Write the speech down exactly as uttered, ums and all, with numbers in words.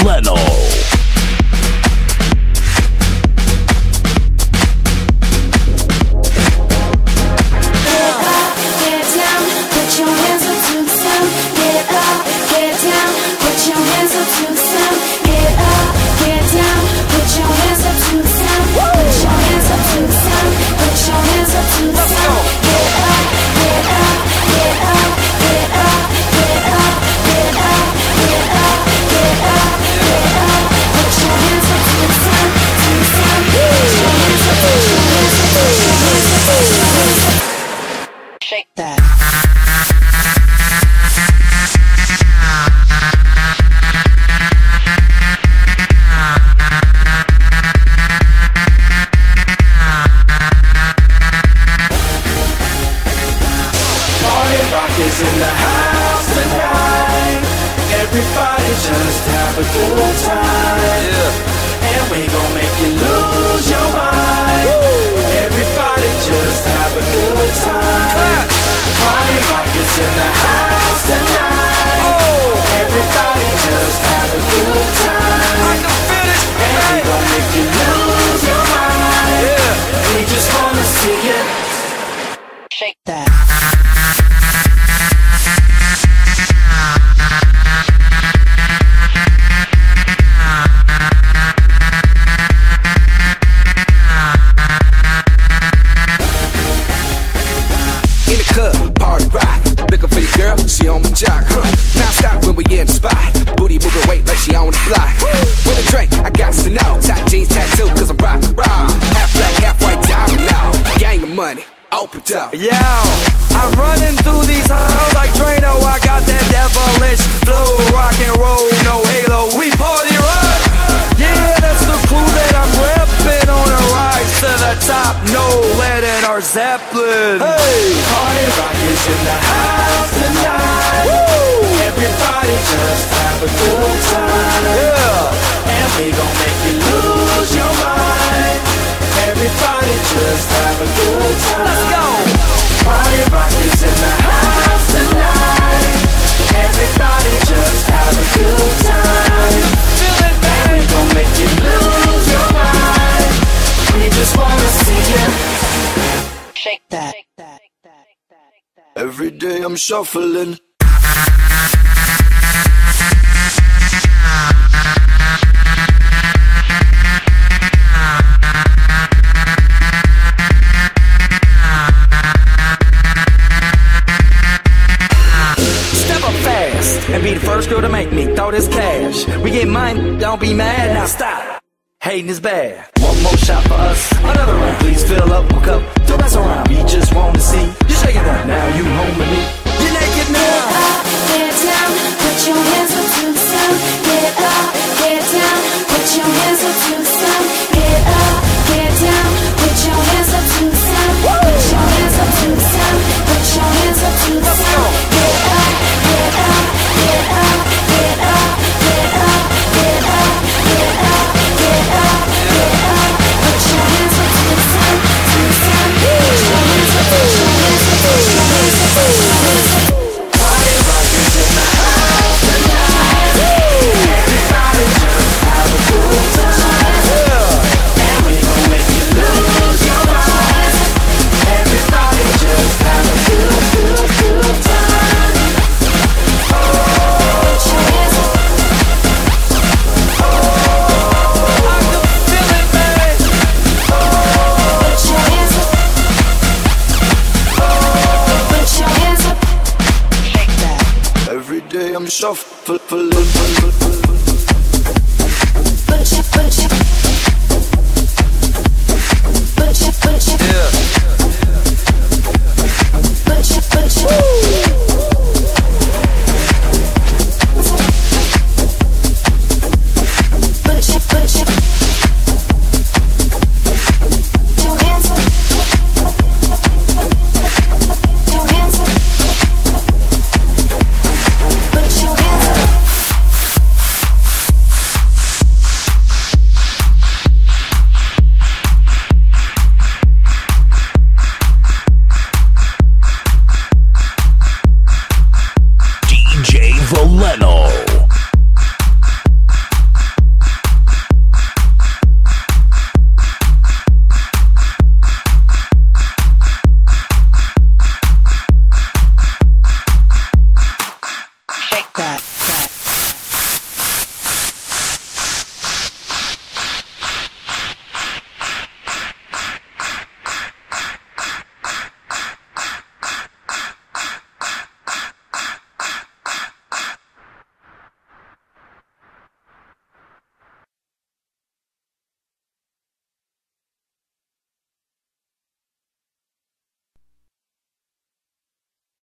Leno. Shake that. Party rock is in the house tonight. Everybody just have a good time. Yeah. And we gon' make you lose your mind. Woo. Everybody just have a good time. Party rock is in the house tonight. Oh. Everybody just have a good time. I can feel it. And we gon' make you lose your mind. Yeah. We just wanna see it. Shake that. In the club, party rock. Looking for your girl, she on my jock, huh? Now stop when we in the spot. Booty moving weight like she on the block. With a drink, I got to know. Tight jeans tattoo, cause I'm rock, rock. Half black, half white, diamond now. Gang of money, open up. Yo, I'm running through these halls like Drano. I got that devilish flow, rock and roll, no halo. We party rock. Yeah, that's the clue that I'm repping on a rise to the top. No lead in our Zeppelin. Hey, party rock is in the house tonight. Woo! Everybody just have a good time. Yeah, and we gon' make you lose your mind. Everybody just have a good time. Let's go. Party rock is in the house tonight. Everybody just have a good time. Feel it, man. And we gon' make you lose your mind. We just wanna see you shake that. Every day I'm shuffling. and be the first girl to make me throw this cash. We get mine, don't be mad, now stop. Hating is bad. One more shot for us, another round. Please fill up my cup, don't mess around. We just want to see you shaking up. Now you home with me, you're naked now. Get up, get down, put your hands up to the sun. Get up, get down, put your hands up to the sun. Get up, get down, put your hands up to the sun. Put your hands up to the sun. Put your hands up to the sun. Get up, get up, get up, get up, get up, get up, get up, get up, get up. Put your hands up to the sun, to the sun. Put your hands up, put your hands up, put your hands up, put your hands up. Party rockers in the house tonight. Everybody just have a good time. And we gon' make you lose your mind. Everybody just have a good, good, good time. Oh, put your hands up. Oh, I can feel it, man. Oh, put your hands up. Oh, put your hands up. Shake that. Every day I'm shuffling. Put your, put your.